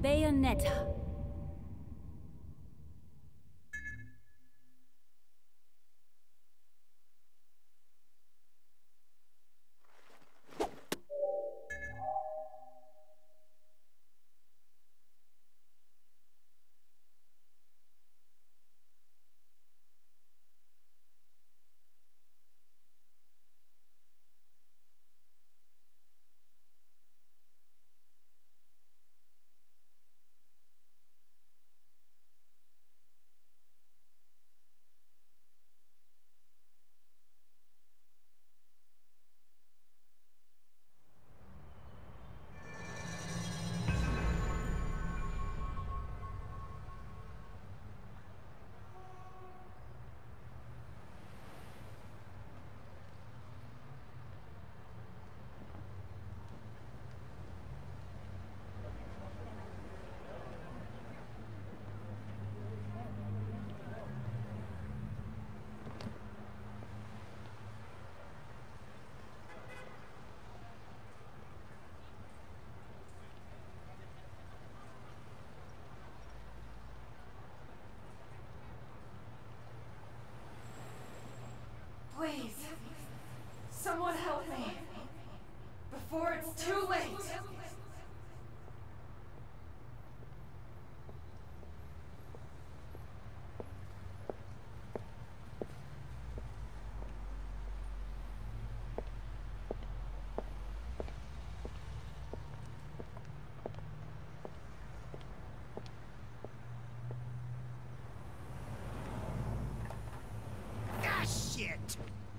Bayonetta. Please, someone help me, before it's too late. Ah, shit!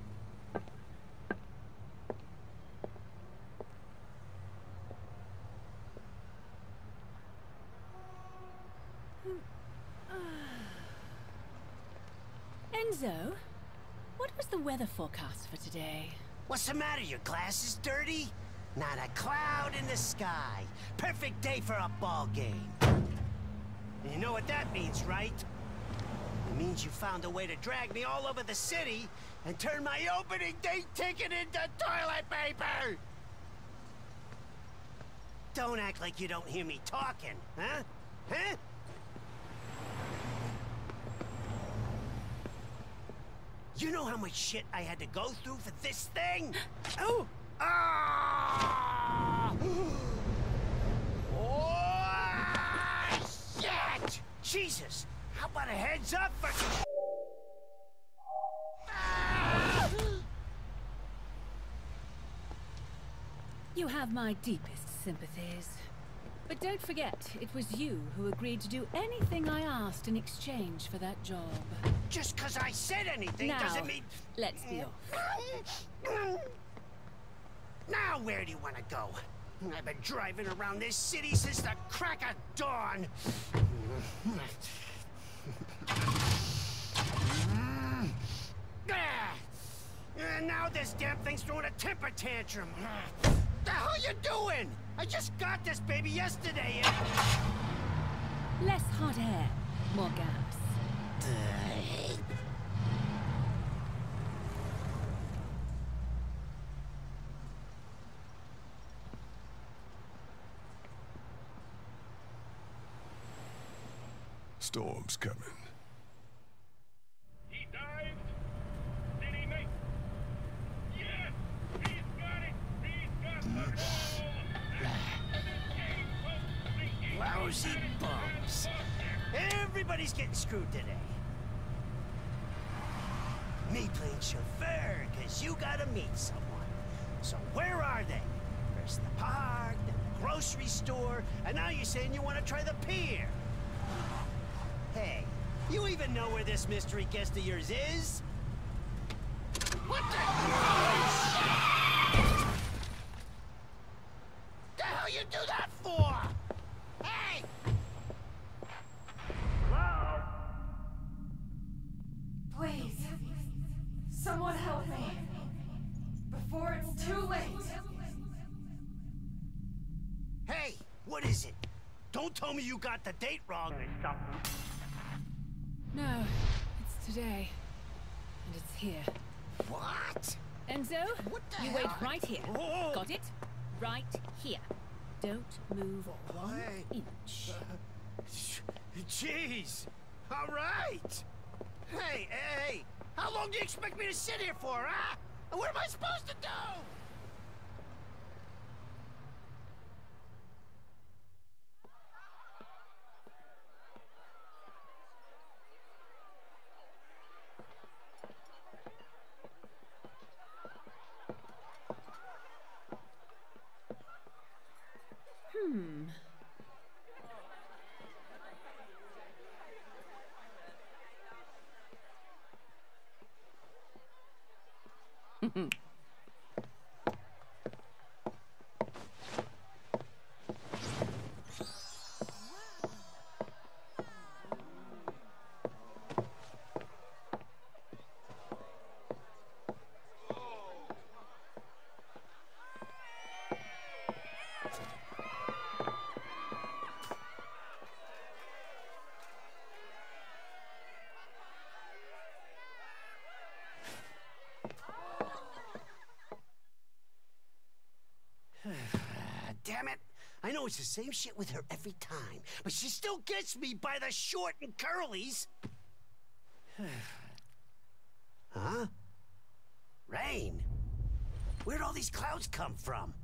Enzo, what was the weather forecast for today? What's the matter? Your glasses dirty? Not a cloud in the sky. Perfect day for a ball game. You know what that means, right? It means you found a way to drag me all over the city and turn my opening day ticket into toilet paper! Don't act like you don't hear me talking, huh? Huh? You know how much shit I had to go through for this thing? Oh! Ah! Oh, shit! Jesus! How about a heads up for... Ah! You have my deepest sympathies. But don't forget, it was you who agreed to do anything I asked in exchange for that job. Just 'cause I said anything Now, doesn't mean... let's be off. Now where do you want to go? I've been driving around this city since the crack of dawn. And now this damn thing's throwing a temper tantrum. The hell you doing? I just got this baby yesterday and... Less hot air, more gas. Storm's coming. He dived. Did he make? Yes! He's got it! He's got the ball! Lousy bums. Everybody's getting screwed today. Me playing chauffeur, 'cause you gotta meet someone. So where are they? First the park, then the grocery store, and now you're saying you want to try the pier. Hey, you even know where this mystery guest of yours is? What the... Oh, shit! The hell you do that for? Hey! Hello? Please, someone help me, before it's too late. Hey, what is it? Don't tell me you got the date wrong. No, it's today. And it's here. What? Enzo, What the you hell? wait right here. Oh. Got it? Right here. Don't move one inch. Jeez! All right! Hey! How long do you expect me to sit here for, huh? And what am I supposed to do? Damn it! I know it's the same shit with her every time, but she still gets me by the short and curlies. Huh? Rain? Where'd all these clouds come from?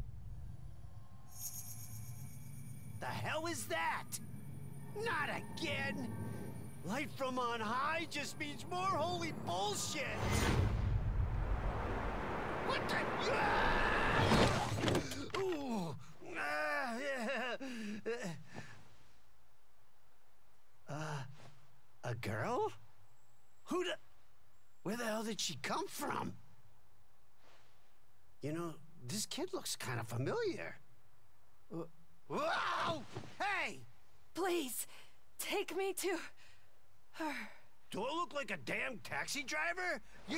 The hell is that? Not again! Light from on high just means more holy bullshit! What the... Ooh. A girl? Where the hell did she come from? You know, this kid looks kind of familiar. Whoa! Hey! Please, take me to her. Do I look like a damn taxi driver? You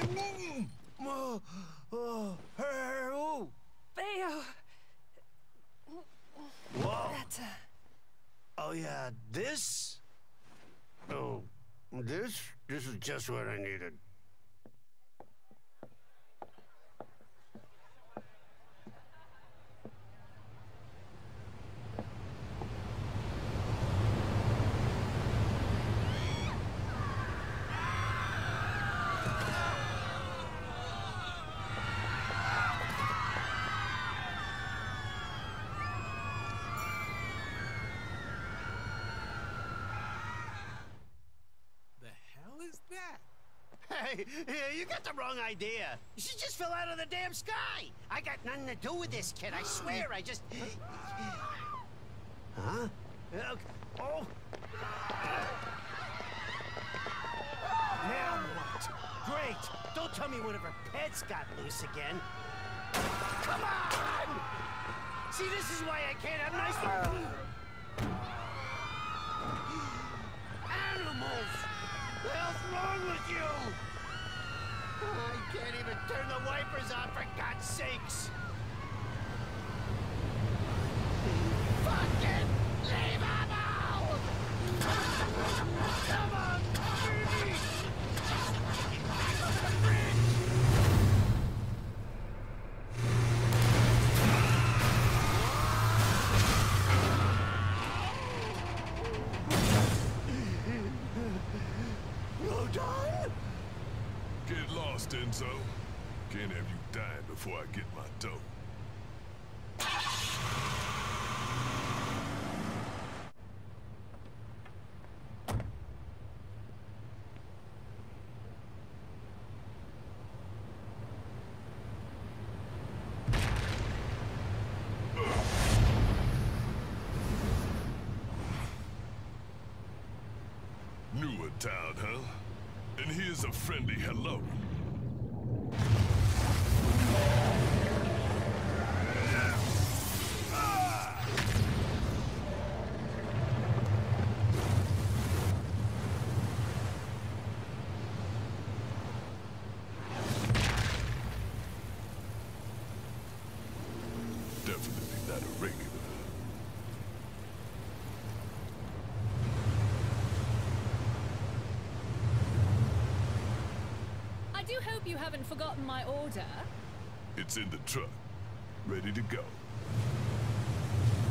her who? Bayo. Whoa! That's Oh yeah, this? Oh, this is just what I needed. Hey, you got the wrong idea. She just fell out of the damn sky. I got nothing to do with this kid, I swear. I just... Huh? Oh! Now what? Great! Don't tell me one of her pets got loose again. Come on! See, this is why I can't have nice... Animals! What the hell's wrong with you? I can't even turn the wipers on, for God's sakes! Fucking leave him out! Come on, baby! Well done? Get lost, Enzo. Can't have you dying before I get my dough. Newer town, huh? And here's a friendly hello. Definitely not a regular. I do hope you haven't forgotten my order. It's in the truck, ready to go.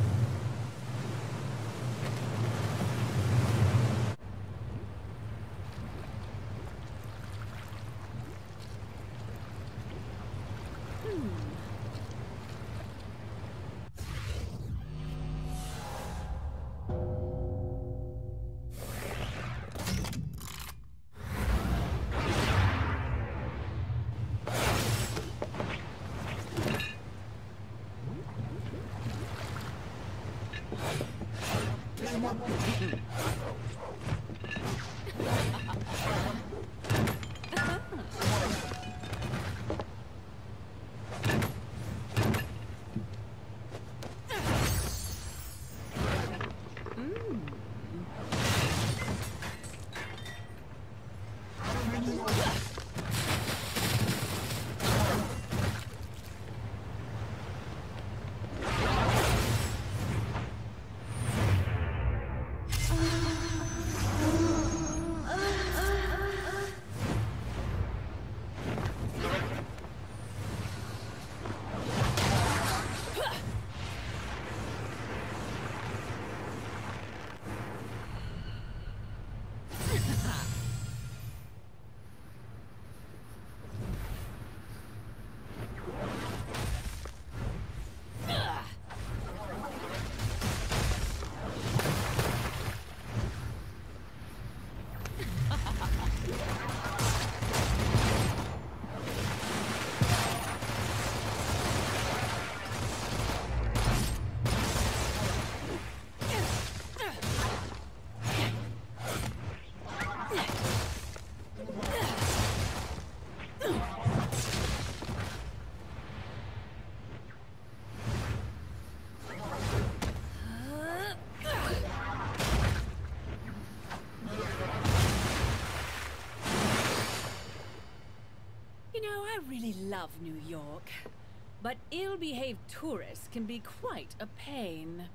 I really love New York, but ill-behaved tourists can be quite a pain.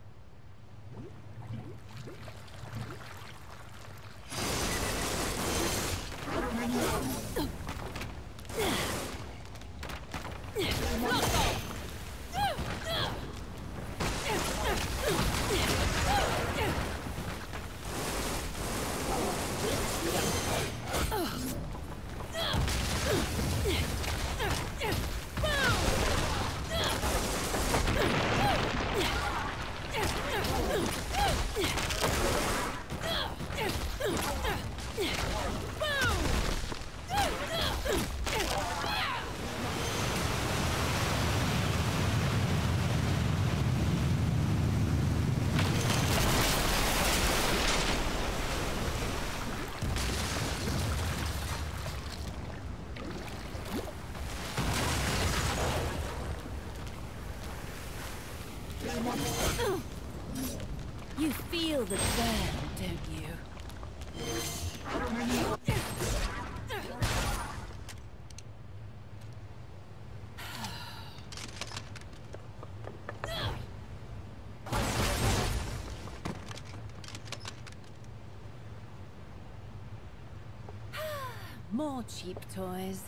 You feel the burn, don't you? More cheap toys.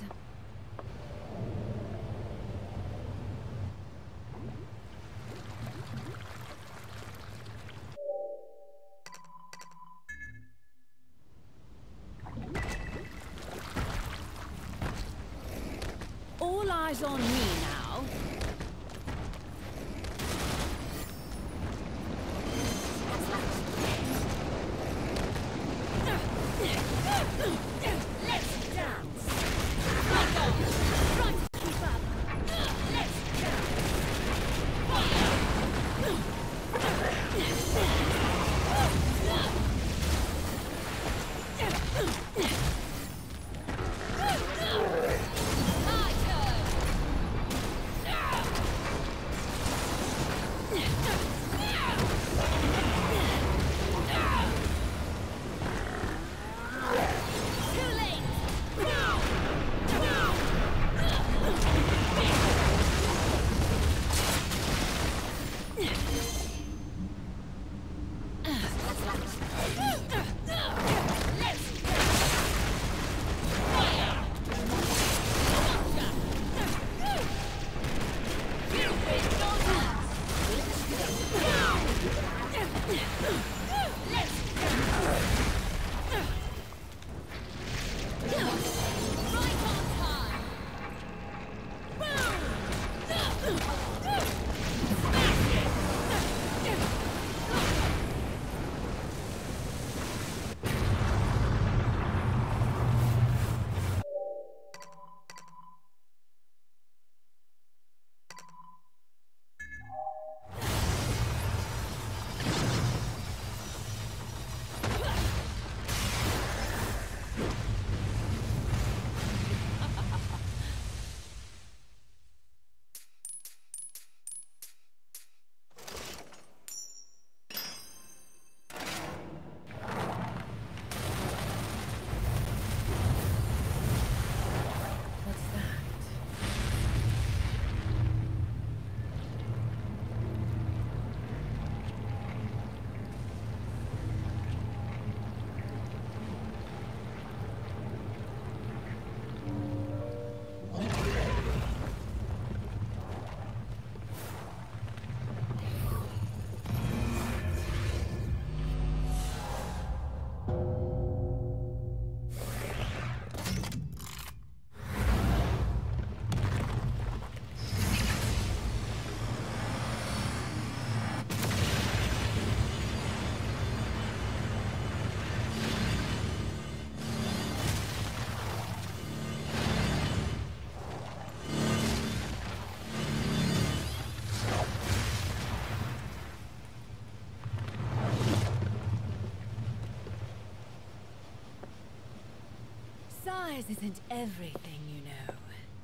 All eyes on me now. Let's dance. Right on. Try to keep up. Let's dance. Size isn't everything, you know.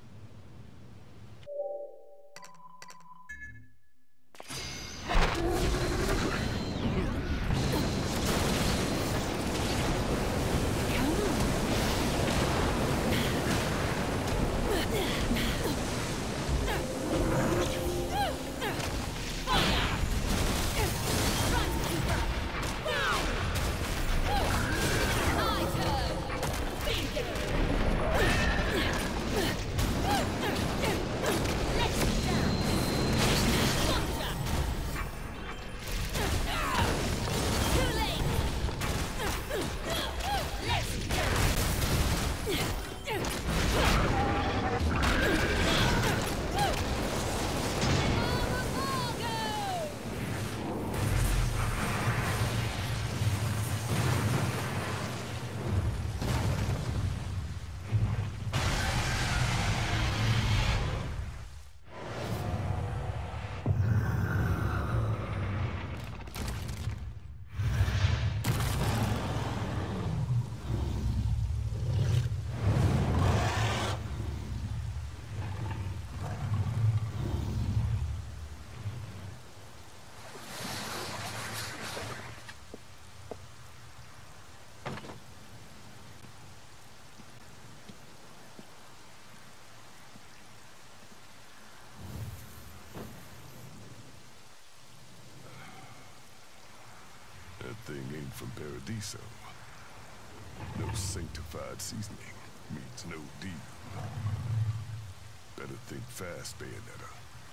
That thing ain't from Paradiso. No sanctified seasoning means no deal. Better think fast, Bayonetta.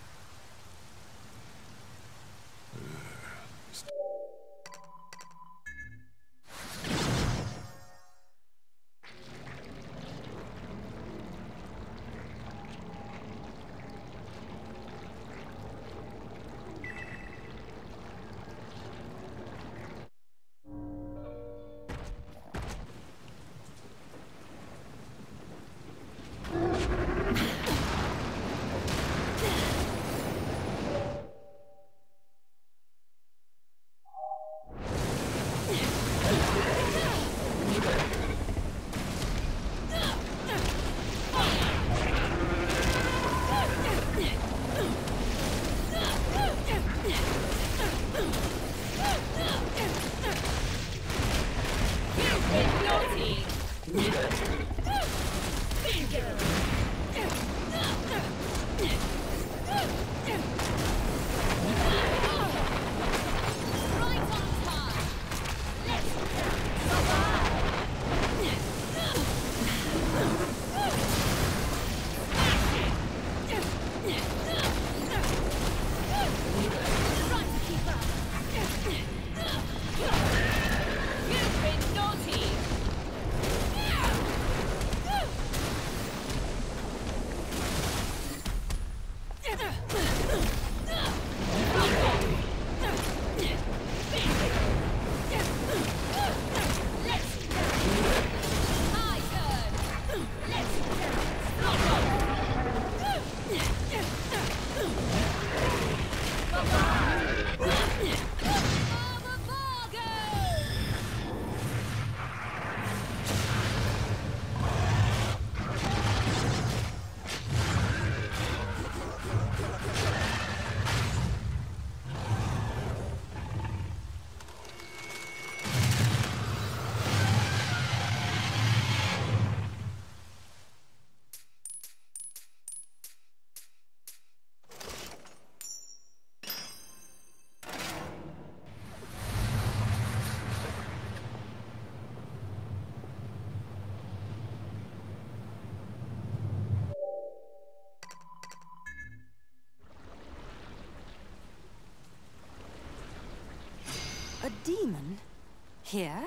A demon? Here?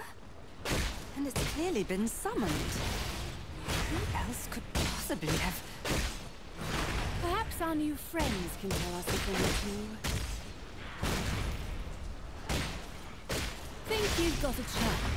And it's clearly been summoned. Who else could possibly have... Perhaps our new friends can tell us a thing or two. Think you've got a chance?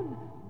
on!